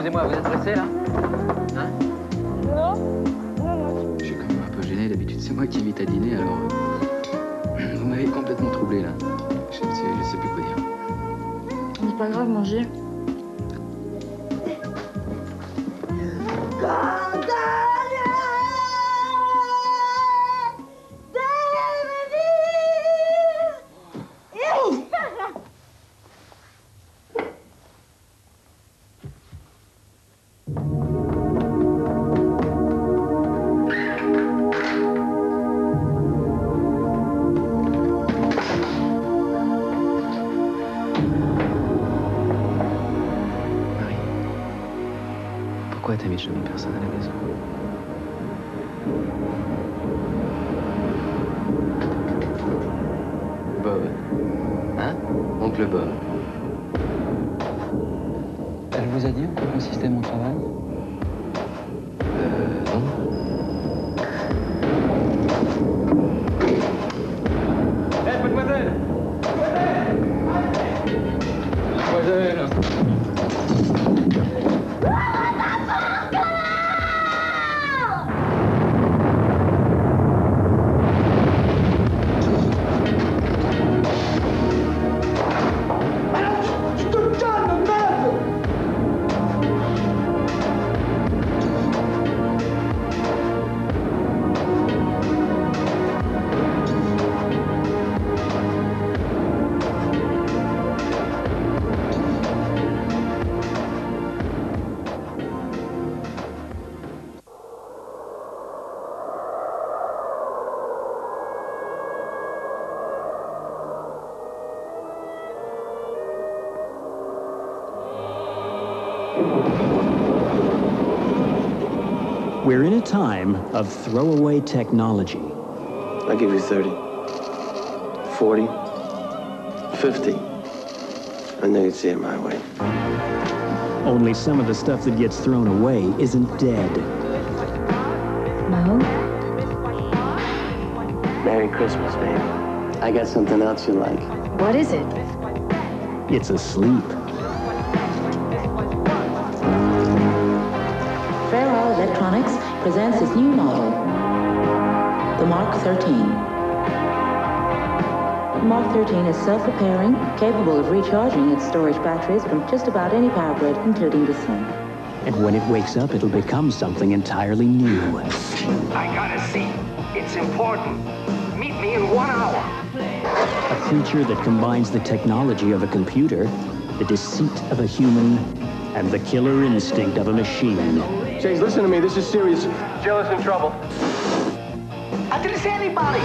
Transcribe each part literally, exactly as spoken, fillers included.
Excusez-moi, vous êtes pressé, là? Hein? Non. Non, non. Je suis quand même un peu gêné. D'habitude, c'est moi qui invite à dîner, alors... euh, Vous m'avez complètement troublé, là. Je sais, je sais plus quoi dire. C'est pas grave, manger. Pourquoi t'as mis jamais personne à la maison? Bob. Hein? Oncle Bob. Elle vous a dit en quoi consistait mon travail? Euh, non. Hé, hey, mademoiselle! Mademoiselle! Mademoiselle! We're in a time of throwaway technology. I'll give you thirty, forty, fifty. I know you'd see it my way. Only some of the stuff that gets thrown away isn't dead. No. Merry Christmas, baby. I got something else you like. What is it? It's asleep. Electronics presents its new model, the Mark thirteen. The Mark thirteen is self-repairing, capable of recharging its storage batteries from just about any power grid, including the sun. And when it wakes up, it'll become something entirely new. I gotta see. It's important. Meet me in one hour. A creature that combines the technology of a computer, the deceit of a human, and the killer instinct of a machine. Chase, listen to me. This is serious. Jill is in trouble. I didn't see anybody.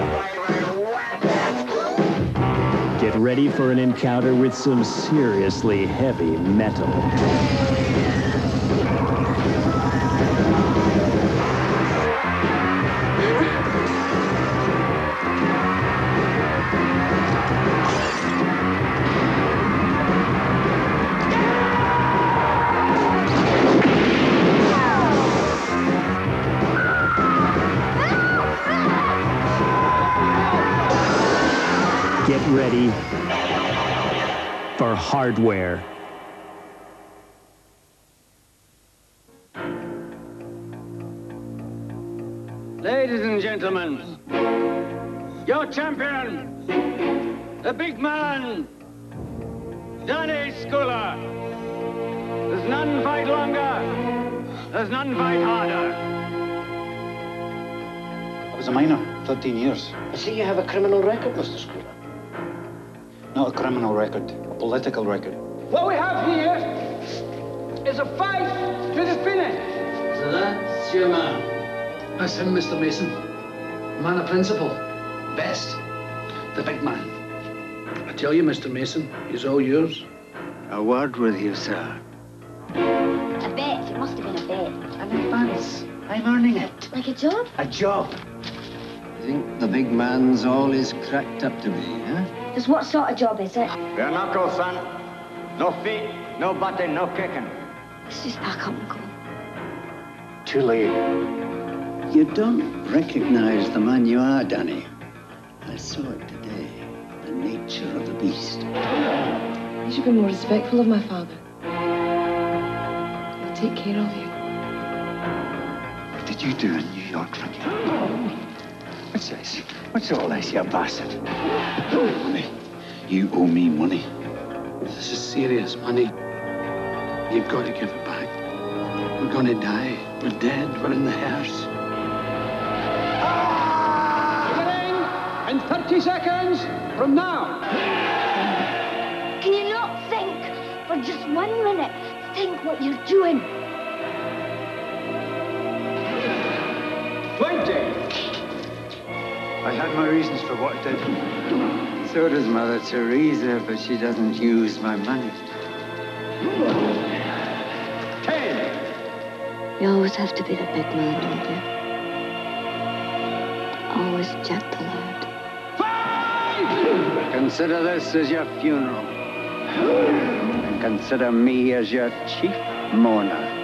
Get ready for an encounter with some seriously heavy metal. Get ready for hardware. Ladies and gentlemen, your champion, the big man, Danny Sculler. There's none fight longer, there's none fight harder. I was a miner, thirteen years. I see you have a criminal record, Mister Sculler. Not a criminal record, a political record. What we have here is a fight to the finish. So that's your man. That's him, Mister Mason. Man of principle. Best. The big man. I tell you, Mister Mason, he's all yours. A word with you, sir. A bet. It must have been a bet. An advance. I'm earning it. Like a job? A job. You think the big man's all he's cracked up to be, huh? Just what sort of job is it? Bare knuckles, son. No feet, no button, no kicking. Let's just pack up and go. Too late. You don't recognize the man you are, Danny. I saw it today. The nature of the beast. You should be more respectful of my father. take care of you. What did you do in New York, Frankie? What's this? What's all this, you bastard? Money. You owe me money. This is serious money. You've got to give it back. We're gonna die. We're dead. We're in the hearse. Beginning in thirty seconds from now. Can you not think for just one minute? Think what you're doing. twenty. I had my reasons for what I did. So does Mother Teresa, but she doesn't use my money. ten. You always have to be the big man, don't you? Always Jack the Lad. Five. Consider this as your funeral. And consider me as your chief mourner.